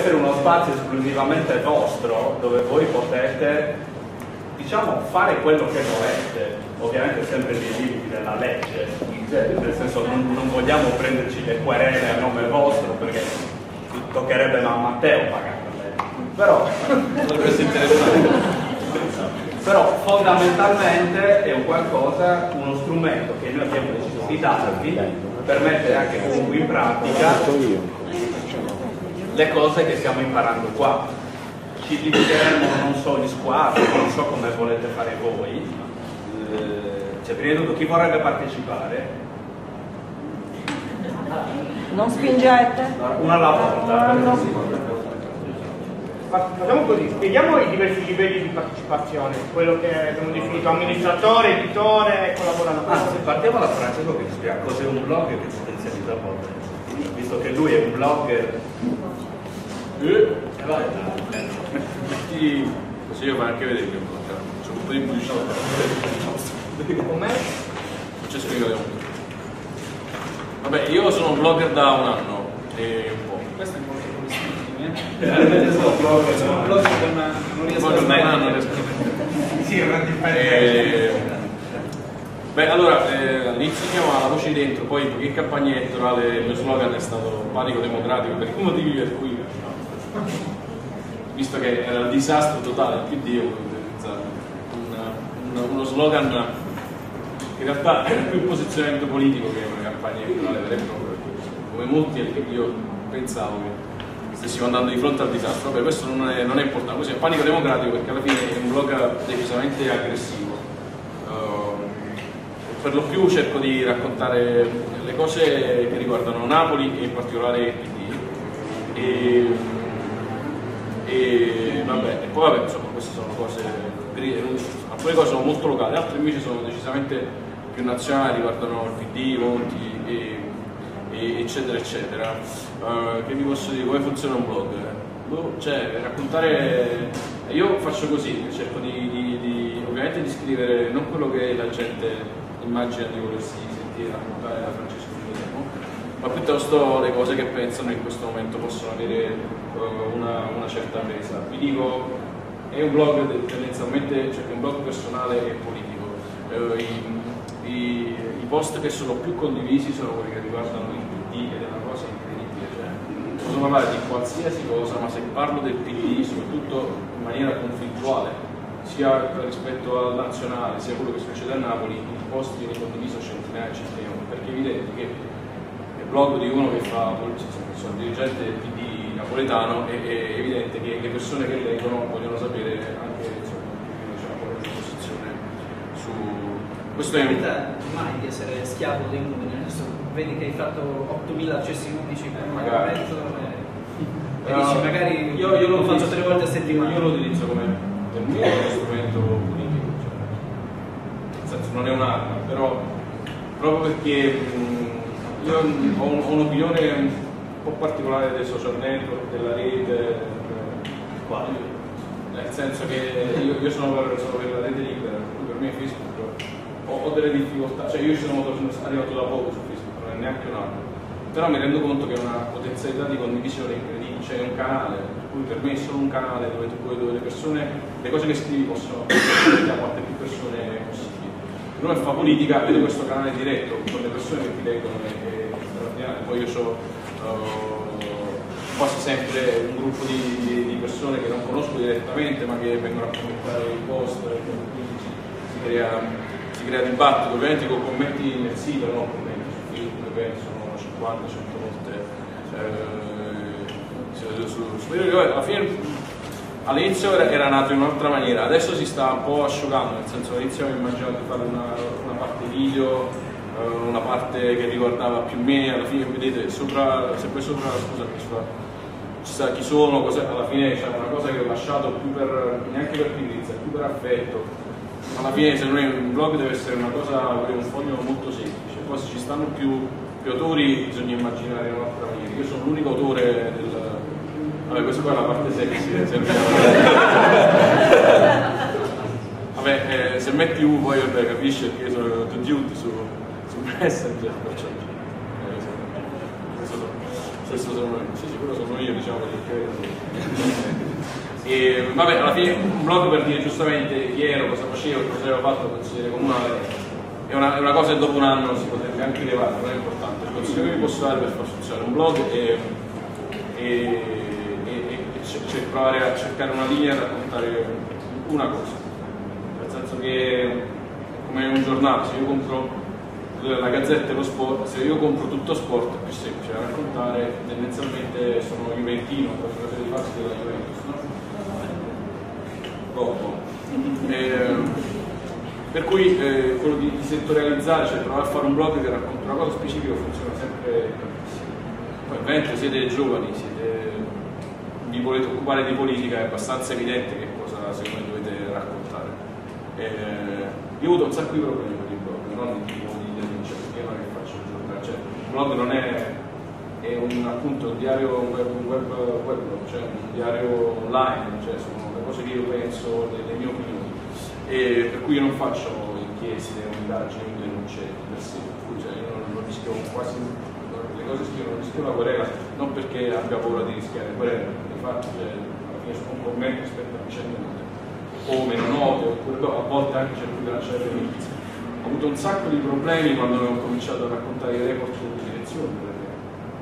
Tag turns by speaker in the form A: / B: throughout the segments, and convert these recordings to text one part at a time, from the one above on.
A: essere uno spazio esclusivamente vostro, dove voi potete, diciamo, fare quello che volete, ovviamente sempre nei limiti della legge, nel senso non vogliamo prenderci le querele a nome vostro, perché toccherebbe a Matteo pagarle, però
B: questo è interessante.
A: Però fondamentalmente è un qualcosa, uno strumento che noi abbiamo deciso di darvi per mettere anche comunque in pratica le cose che stiamo imparando qua. Ci divideremo, non so, in squadre, non so come volete fare voi. Cioè, prima di tutto, chi vorrebbe partecipare?
C: Non spingete?
A: Una alla volta.
D: Facciamo così, spieghiamo i diversi livelli di partecipazione, quello che abbiamo definito amministratore, editore e collaboratore.
A: Anzi, partiamo da Francesco che ci spiega cos'è un blog e che potenzialità può avere. Visto che lui è un blogger.
B: Metti così io fai anche vedere che c'è un po' di pubblicità.
D: Com'è?
B: Non c'è spiegare molto. Vabbè, io sono un blogger da un anno e un po'.
E: Questo è molto sono blog non riesco a sbagliare.
D: Sì, è una differenza.
B: Beh, allora, all'inizio si chiamava La Voce di Dentro, poi in campagna elettorale il mio slogan è stato Panico Democratico, per i motivi per cui, visto che era il disastro totale del PD, ho voluto utilizzare uno slogan che in realtà era più un posizionamento politico che una campagna elettorale vera e propria, come molti io pensavo che stessimo andando di fronte al disastro. Vabbè, questo non è importante, così è Panico Democratico perché alla fine è un blog decisamente aggressivo. Per lo più cerco di raccontare le cose che riguardano Napoli e in particolare il PD. E poi vabbè, insomma, queste sono cose, alcune cose sono molto locali, altre invece sono decisamente più nazionali, riguardano il PD, Monti eccetera eccetera. Che vi posso dire, come funziona un blog? Cioè, raccontare, io faccio così, cerco ovviamente di scrivere non quello che la gente immagina di volersi sentire raccontare da Francesco Nicodemo, ma piuttosto le cose che pensano in questo momento possono avere una certa presa. Vi dico, è un blog tendenzialmente, cioè è un blog personale e politico. I post che sono più condivisi sono quelli che riguardano il PD ed è una cosa incredibile, cioè posso parlare di qualsiasi cosa, ma se parlo del PD soprattutto in maniera conflittuale, sia rispetto al nazionale, sia quello che succede a Napoli, il post viene condiviso centinaia e centinaia, perché è evidente che il blog di uno che fa, sono dirigente del PD napoletano, è evidente che le persone che leggono vogliono sapere anche qual è la posizione su questo. È
E: mai di essere schiavo dei numeri, adesso vedi che hai fatto 8.000 accessi unici per un pagamento e dici magari io lo faccio 3 volte a settimana.
B: Io lo utilizzo come per me è uno strumento politico, cioè, nel senso non è un'arma, però proprio perché io ho un'opinione un po' particolare dei social network, della rete, nel senso che io sono per la rete libera, per me Facebook ho delle difficoltà, cioè io ci sono arrivato da poco su Facebook, non è neanche un anno, però mi rendo conto che è una potenzialità di condivisione incredibile, c'è un canale, per cui per me è solo un canale dove le persone, le cose che scrivi possono arrivare da quante più persone possibili. Per uno che fa politica vede questo canale diretto con le persone che ti leggono è straordinario. Poi io ho quasi sempre un gruppo di persone che non conosco direttamente ma che vengono a commentare i post, quindi si crea dibattito, ovviamente con commenti nel sito, no? Commenti su Facebook, penso, sono 50-100 volte. Alla fine all'inizio era nato in un'altra maniera, adesso si sta un po' asciugando, nel senso che all'inizio avevo immaginato di fare una parte video, una parte che riguardava più me, alla fine vedete sopra, sempre sopra, ci sta chi sono, alla fine c'è una cosa che ho lasciato più neanche per pigrizia, più per affetto. Alla fine se non è un blog deve essere una cosa, un foglio molto semplice, poi se ci stanno più autori bisogna immaginare in un'altra maniera. Io sono l'unico autore del... Vabbè, questa qua è la parte sexy, sempre. Vabbè, se metti U poi vabbè, capisci che io sono the dude su Messenger, perciò Questo sono io, sì, quello sono io, diciamo perché. E vabbè, alla fine un blog per dire giustamente chi ero, cosa facevo, cosa avevo fatto al consigliere comunale è una cosa che dopo un anno si potrebbe anche levare, non è importante. Il consiglio che vi posso dare per far funzionare un blog e provare a cercare una linea e raccontare una cosa, nel senso che come un giornale, se io compro la Gazzetta e lo Sport, se io compro tutto sport è più semplice da raccontare, tendenzialmente sono juventino, per cose di farsi della Juventus, no? Per cui quello di settorializzare, cioè provare a fare un blog che racconta una cosa specifica funziona sempre tantissimo. Poi ovviamente siete giovani, vi volete occupare di politica, è abbastanza evidente che cosa secondo me dovete raccontare. Io ho avuto un sacco di problemi con il blog, non di tipo di denuncia, perché io non è che faccio il giornale, cioè il blog non è appunto un diario web, cioè un diario online, cioè sono le cose che io penso, le mie opinioni, e per cui io non faccio inchieste, indagini, denunce per sé, cioè io non rischio quasi le cose, non rischio la querela, non perché abbia paura di rischiare querela, infatti cioè, alla fine sono un commento rispetto a vicende note o meno note, oppure a volte anche cerco di lanciare le notizie. Ho avuto un sacco di problemi quando ho cominciato a raccontare i report sulle direzioni, per esempio.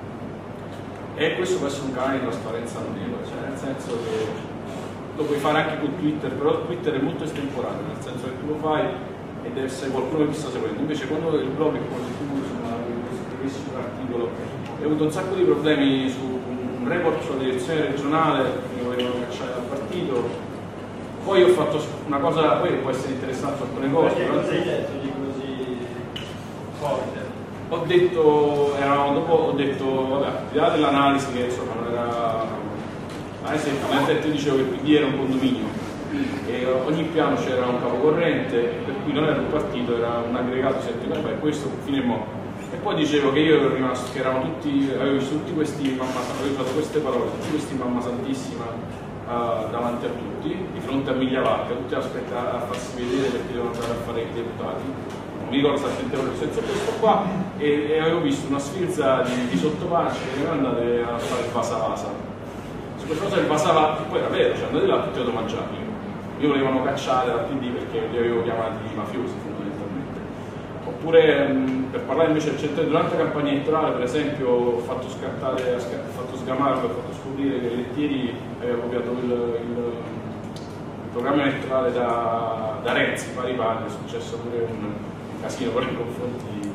B: E questo può essere un canale di trasparenza notevole, cioè nel senso che lo puoi fare anche con Twitter, però Twitter è molto estemporaneo, nel senso che tu lo fai e deve essere qualcuno che ti sta seguendo. Invece quando il blog è come se tu scrivessi un articolo, ho avuto un sacco di problemi su un report sulla direzione regionale, mi volevano cacciare dal partito. Poi ho fatto una cosa, poi può essere interessante alcune cose.
F: Perché cosa hai detto di così forte?
B: Ho detto, vabbè, al di là dell'analisi che insomma non era. Ad esempio, io dicevo che il PD era un condominio e ogni piano c'era un capocorrente, per cui non era un partito, era un aggregato settico, e questo fine mo'. E poi dicevo che io ero rimasto, che erano tutti, avevo visto tutti questi avevo usato queste parole, tutti questi mamma santissima davanti a tutti, di fronte a miglia larga, tutti aspettavano a farsi vedere perché devono andare a fare i deputati. Non mi ricordo esattamente il senso questo qua, e avevo visto una sfilza di sottopace che erano andate a fare il vasa. Su questa cosa del vasa, poi era vero, cioè andate là tutti automangiati. Io volevano cacciare dal PD perché li avevo chiamati mafiosi fondamentalmente. Oppure per parlare invece del centro, durante la campagna elettorale per esempio ho fatto sgamare, ho fatto scoprire che Lettieri aveva copiato il programma elettorale da Renzi, pari, è successo pure un casino per i confronti,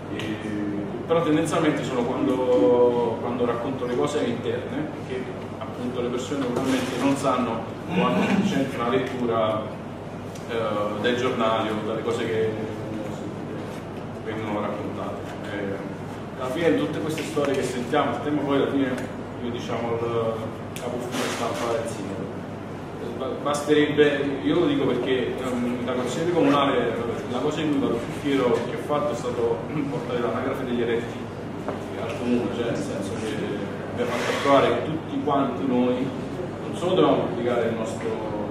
B: però tendenzialmente sono quando racconto le cose interne, che appunto le persone normalmente non sanno o hanno semplicemente una lettura dai giornali o dalle cose che vengono raccontate. Alla fine di tutte queste storie che sentiamo poi alla fine io diciamo il capo ufficio stampa del sindaco. Basterebbe, io lo dico perché da consigliere comunale la cosa in cui vado più fiero che ho fatto è stato portare l'anagrafe degli eletti al comune, cioè nel senso che abbiamo fatto approvare che tutti quanti noi non solo dobbiamo pubblicare il nostro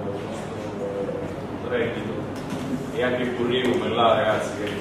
B: reddito e anche il curriculum è là ragazzi che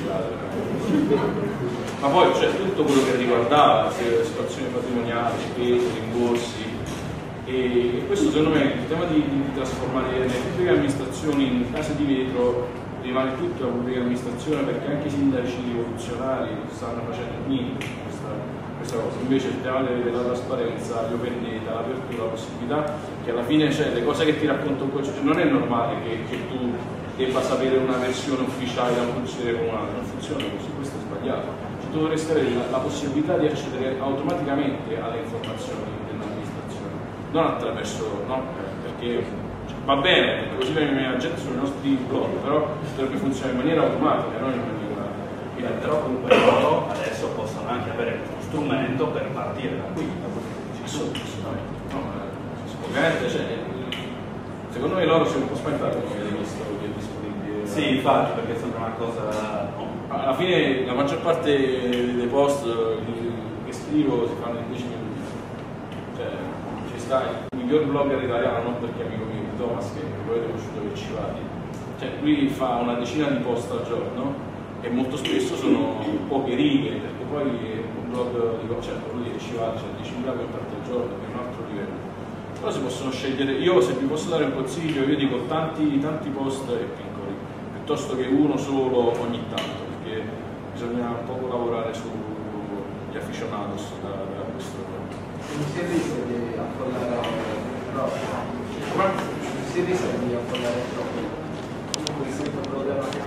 B: ma poi c'è tutto quello che riguardava situazioni patrimoniali, spese, rimborsi. E questo secondo me il tema di trasformare le pubbliche amministrazioni in case di vetro rimane tutto la pubblica amministrazione, perché anche i sindaci rivoluzionari stanno facendo niente questa cosa. Invece il tema della trasparenza, l'open data, l'apertura, la possibilità che alla fine c'è le cose che ti racconto un consigliere, non è normale che tu debba sapere una versione ufficiale da un consigliere comunale, non funziona così, questo è sbagliato. Cioè, tu dovresti avere la possibilità di accedere automaticamente alle informazioni non attraverso, no? Perché va bene, così la gente sui nostri blog, però dovrebbe funzionare in maniera automatica, non in maniera.
A: Però comunque loro adesso possono anche avere uno strumento per partire da qui.
B: Assolutamente. No, ovviamente, cioè, secondo me loro si sono un po' spaventati come avete visto che è disponibile.
A: Sì, infatti, perché sembra una cosa.
B: Alla fine la maggior parte dei post che scrivo si fanno in 10 minuti. Cioè, il miglior blogger italiano, non perché è amico mio di Thomas, che lo avete conosciuto per Civati, cioè lui fa una decina di post al giorno e molto spesso sono poche righe, perché poi blog di certo, lui ci va, c'è 10.000 contatti al giorno, che è un altro livello. Però si possono scegliere, io se vi posso dare un consiglio, io dico tanti post e piccoli, piuttosto che uno solo ogni tanto, perché bisogna un po' lavorare sugli aficionados da questo.
F: Non si rischia di affollare troppo. Si rischia di affollare troppo. Comunque questo problema che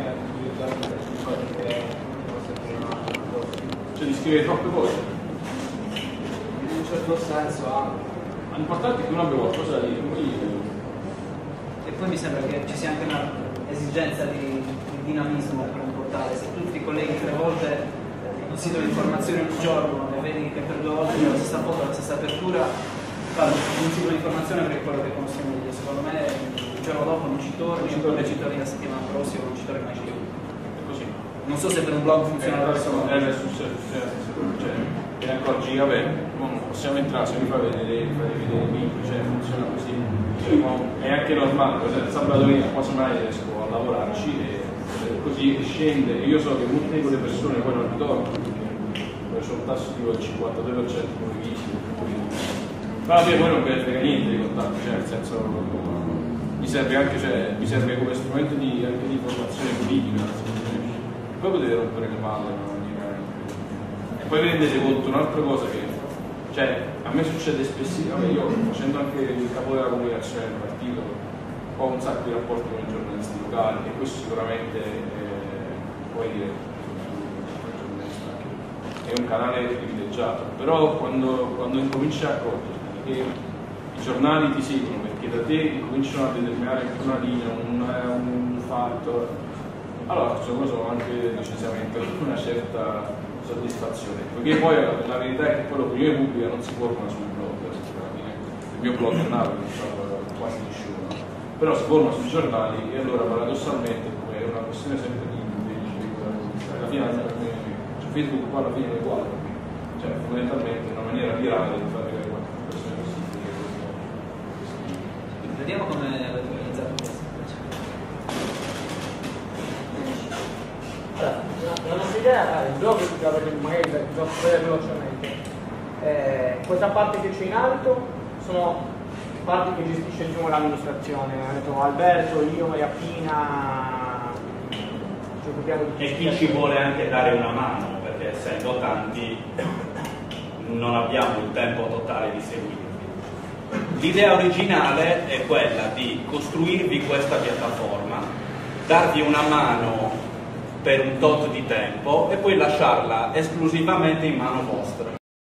B: cioè di scrivere troppe cose.
F: In un certo senso anche.
B: L'importante è che uno abbia qualcosa da dire.
E: E poi mi sembra che ci sia anche un'esigenza di dinamismo per un portale. Se tu ti colleghi 3 volte un sito di informazione un giorno e vedi che per 2 volte la stessa foto, la stessa apertura, parlo di un sito di informazione perché è quello che consumi. Secondo me il giorno dopo non ci torni, oppure ci torni la settimana prossima, non ci torni mai più.
B: È così.
E: Non so se per un blog funziona allo stesso modo.
B: E anche oggi, vabbè, non possiamo entrare, se mi fai vedere i link, cioè funziona così. È anche normale, il sabato quasi mai riesco a lavorarci e così scende. Io so che molte di quelle persone poi non ritornano, perché c'è un tasso tipo del 52% come visite. Ma alla fine poi non ve ne frega niente di contatti, cioè nel senso mi serve anche, cioè, mi serve come strumento anche di formazione politica, poi potete rompere le palle, no? E poi vi rendete conto un'altra cosa che, cioè, a me succede spessissimo, io facendo anche il capo della comunicazione del partito ho un sacco di rapporti con i giornalisti locali e questo sicuramente puoi dire è un canale privilegiato, però quando incominci a accorgerti che i giornali ti seguono perché da te incominciano a determinare una linea, un fatto, allora sono anche decisamente una certa soddisfazione, perché poi la verità è che poi l'opinione pubblica non si forma sul blog, il mio blog è nato, non so quasi nessuno, però si forma sui giornali e allora paradossalmente è una questione sempre di alla fine per me, cioè Facebook poi alla fine è uguale, cioè fondamentalmente è una maniera virale di fare vedere quante persone possibili.
E: Vediamo come avete organizzato questo.
D: Allora, la nostra idea è il blog, magari già velocemente. Questa parte che c'è in alto sono parti che gestisce, diciamo, l'amministrazione. Ha detto Alberto, io, Maria Pina, ci occupiamo di
A: e chi ci vuole anche dare una mano, perché essendo tanti non abbiamo il tempo totale di seguirvi. L'idea originale è quella di costruirvi questa piattaforma, darvi una mano per un tot di tempo e poi lasciarla esclusivamente in mano vostra.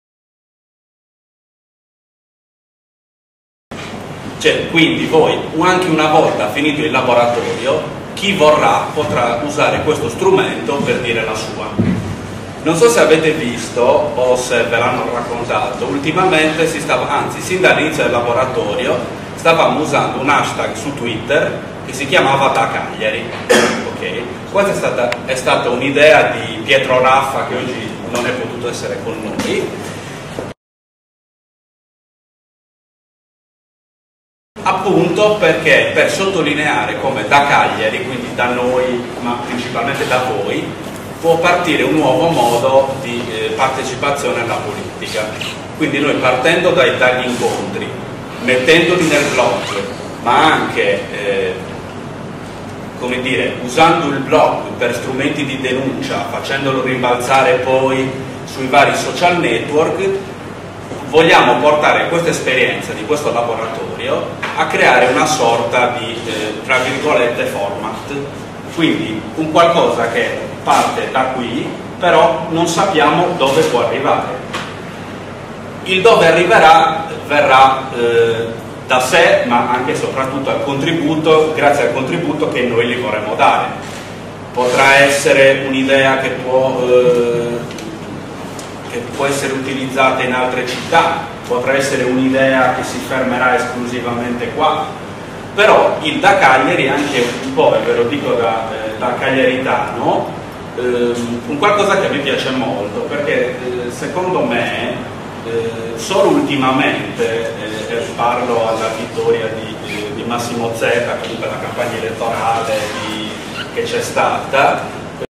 A: Cioè, quindi voi, anche una volta finito il laboratorio, chi vorrà potrà usare questo strumento per dire la sua. Non so se avete visto o se ve l'hanno raccontato, ultimamente sin dall'inizio del laboratorio stavamo usando un hashtag su Twitter che si chiamava Da Cagliari. Okay. Questa è stata un'idea di Pietro Raffa che oggi non è potuto essere con noi. Appunto perché per sottolineare come da Cagliari, quindi da noi, ma principalmente da voi, può partire un nuovo modo di partecipazione alla politica. Quindi noi partendo dagli incontri, mettendoli nel blog, ma anche come dire, usando il blog per strumenti di denuncia, facendolo rimbalzare poi sui vari social network, vogliamo portare questa esperienza di questo laboratorio a creare una sorta di, tra virgolette, format. Quindi un qualcosa che parte da qui, però non sappiamo dove può arrivare. Il dove arriverà verrà da sé, ma anche e soprattutto grazie al contributo che noi gli vorremmo dare. Potrà essere un'idea che può essere utilizzata in altre città, potrà essere un'idea che si fermerà esclusivamente qua, però il Da Cagliari, anche un po', ve lo dico da cagliaritano, un qualcosa che a me piace molto, perché secondo me solo ultimamente, parlo alla vittoria di Massimo Zeta, comunque la campagna elettorale che c'è stata,